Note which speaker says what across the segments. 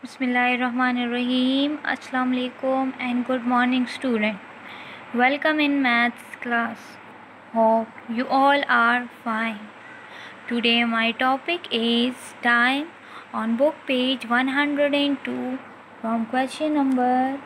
Speaker 1: Bismillahirrahmanirrahim. Assalamu alaikum and good morning student. Welcome in maths class. Hope you all are fine. Today my topic is time on book page 102 from question number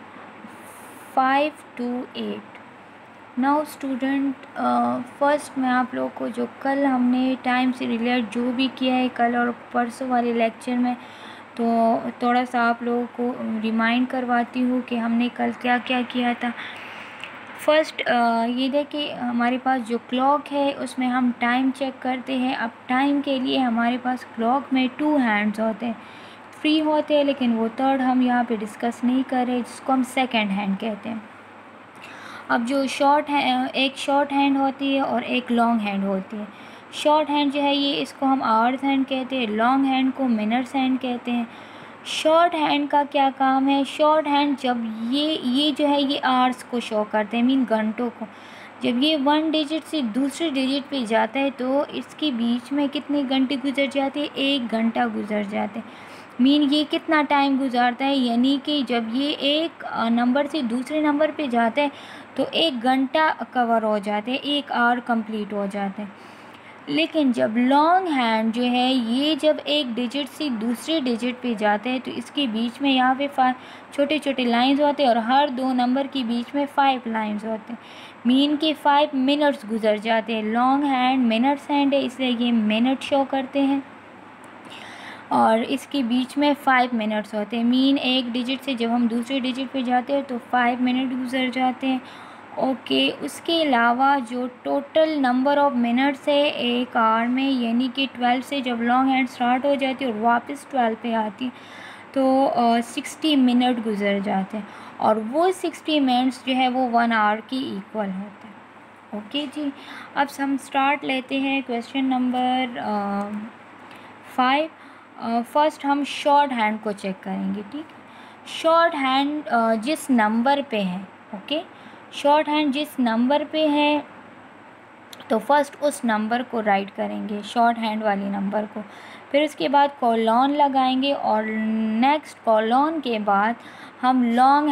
Speaker 1: 5 to 8. Now student first मैं आप लोगों को जो कल हमने time से related जो भी किया है कल और परसों वाले लेक्चर में, तो थोड़ा सा आप लोगों को रिमाइंड करवाती हूँ कि हमने कल क्या क्या किया था। फर्स्ट ये देखिए हमारे पास जो क्लॉक है उसमें हम टाइम चेक करते हैं। अब टाइम के लिए हमारे पास क्लॉक में 2 हैंड्स होते हैं, 3 होते हैं, लेकिन वो थर्ड हम यहाँ पे डिस्कस नहीं कर रहे, जिसको हम सेकंड हैंड कहते हैं। अब जो एक शॉर्ट हैंड होती है और एक लॉन्ग हैंड होती है। शॉर्ट हैंड जो है ये इसको हम आवर्स हैंड कहते हैं, लॉन्ग हैंड को मिनट्स हैंड कहते हैं। शॉर्ट हैंड का क्या काम है? शॉर्ट हैंड जब ये जो है ये आवर्स को शो करते हैं, मीन घंटों को। जब ये 1 डिजिट से दूसरे डिजिट पे जाता है तो इसके बीच में कितने घंटे गुजर जाते हैं? 1 घंटा गुजर जाते हैं। मीन ये कितना टाइम गुजारता है, यानी कि जब ये एक नंबर से दूसरे नंबर पे जाता है तो 1 घंटा कवर हो जाते हैं, 1 आवर कंप्लीट हो जाते हैं। लेकिन जब लॉन्ग हैंड जो है ये जब एक डिजिट से दूसरे डिजिट पे जाते हैं तो इसके बीच में यहाँ पे छोटे छोटे लाइंस होते हैं और हर 2 नंबर के बीच में 5 लाइंस होते हैं। मीन के 5 मिनट्स गुजर जाते हैं। लॉन्ग हैंड मिनट्स हैंड है इसलिए ये मिनट शो करते हैं और इसके बीच में 5 मिनट्स होते हैं। मीन एक डिजिट से जब हम दूसरे डिजिट पे जाते हैं तो 5 मिनट गुजर जाते हैं। ओके, उसके अलावा जो टोटल नंबर ऑफ मिनट्स है एक आवर में, यानी कि 12 से जब लॉन्ग हैंड स्टार्ट हो जाती है और वापस 12 पे आती है तो 60 मिनट गुजर जाते हैं और वो 60 मिनट्स जो है वो 1 आवर की इक्वल होते हैं। ओके जी, अब हम स्टार्ट लेते हैं क्वेश्चन नंबर 5। फर्स्ट हम शॉर्ट हैंड को चेक करेंगे। ठीक है, शॉर्ट हैंड जिस नंबर पे है, ओके, शॉर्ट हैंड जिस नंबर पे है तो फर्स्ट उस नंबर को राइट करेंगे, शॉर्ट हैंड वाली नंबर को। फिर उसके बाद कॉलन लगाएंगे और नेक्स्ट कॉलन के बाद हम लॉन्ग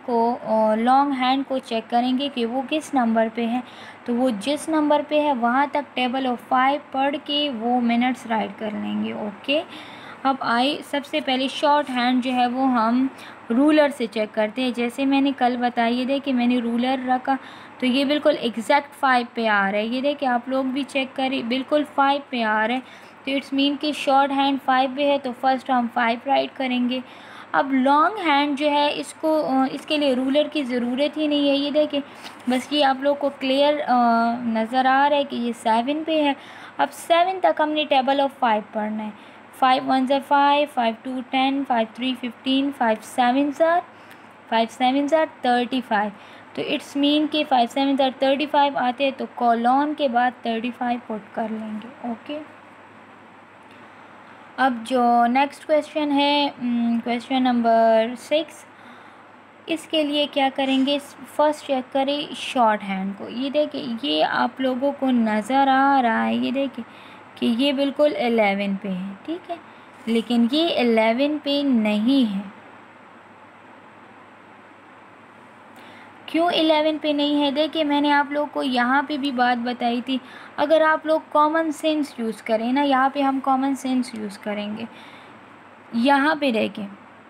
Speaker 1: हैंड को चेक करेंगे कि वो किस नंबर पे है। तो वो जिस नंबर पे है वहाँ तक टेबल ऑफ 5 पढ़ के वो मिनट्स राइट कर लेंगे। ओके, अब सबसे पहले शॉर्ट हैंड जो है वो हम रूलर से चेक करते हैं। जैसे मैंने कल बताइए दे कि मैंने रूलर रखा तो ये बिल्कुल एग्जैक्ट 5 पे आ रहा है। ये देखिए आप लोग भी चेक करें, बिल्कुल 5 पे आ रहा है। तो इट्स मीन कि शॉर्ट हैंड 5 पे है तो फर्स्ट हम 5 राइट करेंगे। अब लॉन्ग हैंड जो है इसके लिए रूलर की ज़रूरत ही नहीं है। ये देखिए बस ये आप लोग को क्लियर नज़र आ रहा है कि ये 7 पे है। अब 7 तक हमने टेबल ऑफ 5 पढ़ना है। 5 1 are 5, 5 2 10, 5 3 15, 5 7 are 35। तो इट्स मीन कि 5 7 are 35 आते हैं तो कॉलन के बाद 35 पुट कर लेंगे। ओके, अब जो नेक्स्ट क्वेश्चन है क्वेश्चन नंबर 6, इसके लिए क्या करेंगे? फर्स्ट चेक करें शॉर्ट हैंड को। ये देखिए ये आप लोगों को नज़र आ रहा है, ये देखिए कि ये बिल्कुल 11 पे है। ठीक है, लेकिन ये 11 पे नहीं है। क्यों 11 पे नहीं है? देखिए मैंने आप लोग को यहाँ पे भी बात बताई थी, अगर आप लोग कॉमन सेंस यूज़ करें ना, यहाँ पे हम कॉमन सेंस यूज़ करेंगे। यहाँ पे देखिए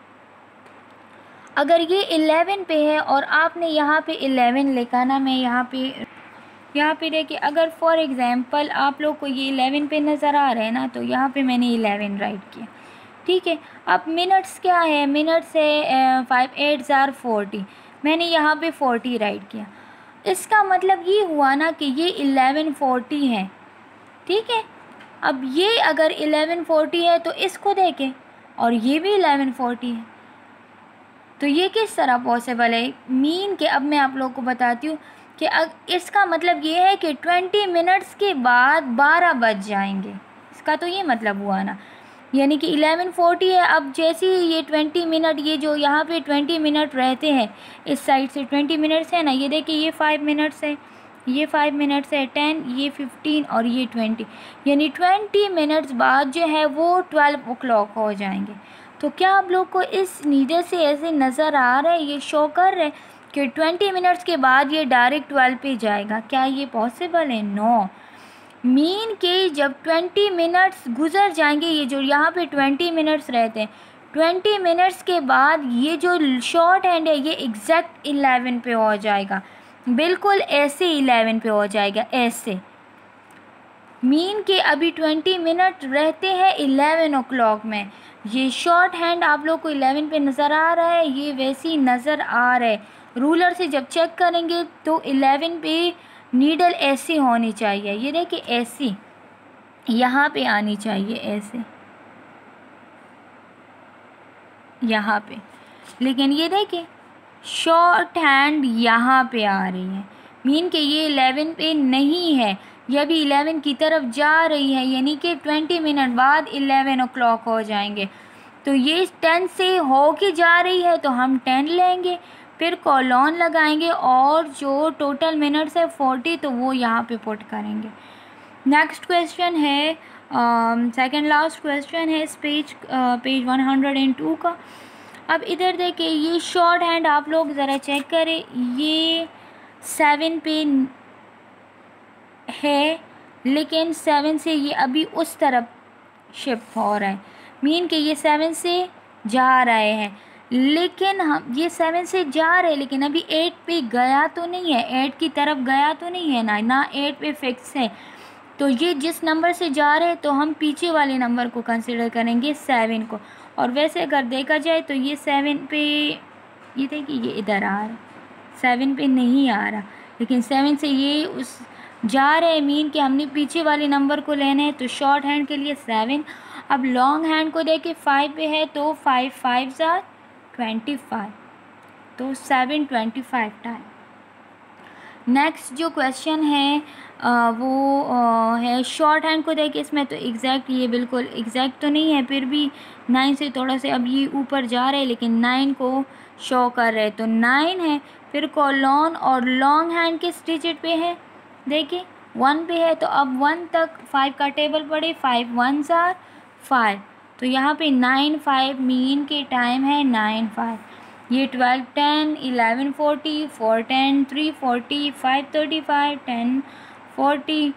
Speaker 1: अगर ये 11 पे है और आपने यहाँ पे 11 लिखा ना, मैं यहाँ पे देखिए अगर फॉर एग्ज़ाम्पल आप लोग को ये 11 पे नज़र आ रहा है ना, तो यहाँ पे मैंने 11 राइट किया। ठीक है, अब मिनट्स क्या है? मिनट्स है 5 8 are 40, मैंने यहाँ पे 40 राइट किया। इसका मतलब ये हुआ ना कि ये 1140 है। ठीक है, अब ये अगर 1140 है तो इसको देखें और ये भी 1140 है, तो ये किस तरह पॉसिबल है? मीन के अब मैं आप लोग को बताती हूँ कि इसका मतलब ये है कि 20 मिनट्स के बाद 12 बज जाएंगे। इसका तो ये मतलब हुआ ना, यानी कि 1140 है। अब जैसे ही ये 20 मिनट, ये जो यहाँ पे 20 मिनट रहते हैं इस साइड से 20 मिनट्स है ना, ये देखिए ये 5 मिनट्स है, ये 5 मिनट्स है, 10, ये 15 और ये 20, यानी 20 मिनट्स बाद जो है वो 12 o'clock हो जाएंगे। तो क्या आप लोग को इस नीडल से ऐसे नज़र आ रहा है, ये शो कर रहे हैं कि 20 मिनट्स के बाद ये डायरेक्ट 12 पे जाएगा? क्या ये पॉसिबल है? नो। मीन के जब 20 मिनट्स गुजर जाएंगे, ये जो यहाँ पे 20 मिनट्स रहते हैं, 20 मिनट्स के बाद ये जो शॉर्ट हैंड है ये एग्जैक्ट 11 पे हो जाएगा, बिल्कुल ऐसे 11 पे हो जाएगा ऐसे। मीन के अभी 20 मिनट रहते हैं 11 ओ क्लॉक में। ये शॉर्ट हैंड आप लोग को 11 पे नज़र आ रहा है, ये वैसे ही नज़र आ रहा है। रूलर से जब चेक करेंगे तो 11 पे नीडल ऐसी होनी चाहिए, ये देखिए ऐसी यहाँ पे आनी चाहिए ऐसे यहाँ पे, लेकिन ये देखिए शॉर्ट हैंड यहाँ पे आ रही है। मीन के ये 11 पे नहीं है, ये अभी 11 की तरफ जा रही है, यानी कि 20 मिनट बाद 11 ओ क्लॉक हो जाएंगे। तो ये 10 से हो के जा रही है तो हम 10 लेंगे, फिर कॉलन लगाएंगे और जो टोटल मिनट्स है 40 तो वो यहाँ पे पुट करेंगे। नेक्स्ट क्वेश्चन है सेकंड लास्ट क्वेश्चन है इस पेज 102 का। अब इधर देखिए ये शॉर्ट हैंड आप लोग ज़रा चेक करें, ये 7 पे है लेकिन 7 से ये अभी उस तरफ शिफ्ट हो रहा है। मीन कि ये 7 से जा रहे हैं, लेकिन हम ये 7 से जा रहे हैं लेकिन अभी 8 पे गया तो नहीं है, 8 की तरफ गया तो नहीं है ना 8 पे फिक्स है। तो ये जिस नंबर से जा रहे हैं तो हम पीछे वाले नंबर को कंसिडर करेंगे 7 को। और वैसे अगर देखा जाए तो ये 7 पे, ये देखिए ये इधर आ रहा, 7 पे नहीं आ रहा लेकिन 7 से ये उस जा रहे हैं। मीन कि हमने पीछे वाले नंबर को लेना है, तो शॉर्ट हैंड के लिए 7। अब लॉन्ग हैंड को देखे 5 पे है तो 5 5 are 25, तो 7 25 टाइम। नेक्स्ट जो क्वेश्चन है वो है शॉर्ट हैंड को देखिए, इसमें तो एग्जैक्ट ये बिल्कुल एग्जैक्ट तो नहीं है, फिर भी 9 से थोड़ा से अब ये ऊपर जा रहे हैं लेकिन 9 को शो कर रहे हैं तो 9 है। फिर कॉलन और लॉन्ग हैंड किस डिजिट पे है, देखिए 1 पे है, तो अब 1 तक 5 का टेबल पढ़े, 5 1s are 5, तो यहाँ पे 9 5 मीन के टाइम है 9 5। ये 12 10 11 40 4 10 3 40 5 35 10 40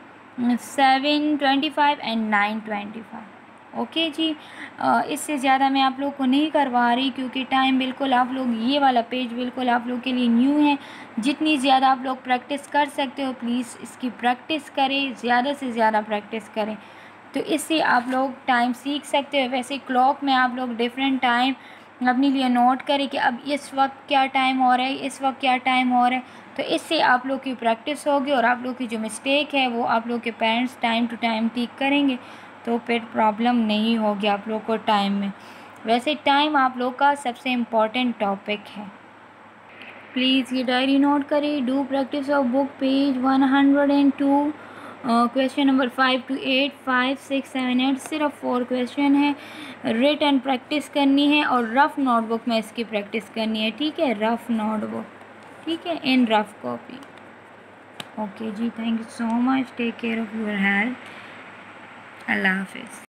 Speaker 1: 7 25 एंड 9 25। ओके जी, इससे ज़्यादा मैं आप लोग को नहीं करवा रही क्योंकि टाइम बिल्कुल आप लोग, ये वाला पेज बिल्कुल आप लोग के लिए न्यू है। जितनी ज़्यादा आप लोग प्रैक्टिस कर सकते हो प्लीज़ इसकी प्रैक्टिस करें, ज़्यादा से ज़्यादा प्रैक्टिस करें, तो इससे आप लोग टाइम सीख सकते हो। वैसे क्लॉक में आप लोग डिफरेंट टाइम अपने लिए नोट करें कि अब इस वक्त क्या टाइम हो रहा है, इस वक्त क्या टाइम हो रहा है, तो इससे आप लोग की प्रैक्टिस होगी और आप लोग की जो मिस्टेक है वो आप लोग के पेरेंट्स टाइम टू टाइम ठीक करेंगे, तो फिर प्रॉब्लम नहीं होगी आप लोग को टाइम में। वैसे टाइम आप लोग का सबसे इम्पॉर्टेंट टॉपिक है। प्लीज़ ये डायरी नोट करें, do practice of book page 102, question number 5 to 8 5 6 7 8 सिर्फ 4 क्वेश्चन है। रिटन प्रैक्टिस करनी है और रफ़ नोटबुक में इसकी प्रैक्टिस करनी है, ठीक है, रफ़ नोटबुक, ठीक है, इन रफ़ कॉपी। ओके जी, thank you so much, take care of your health, अल्लाह हाफिज़।